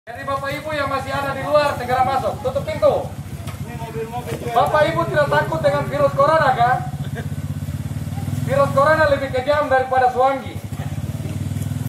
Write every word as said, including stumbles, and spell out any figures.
Jadi Bapak Ibu yang masih ada di luar segera masuk, tutup pintu. Bapak Ibu tidak takut dengan virus corona kan? Virus corona lebih kejam daripada suanggi.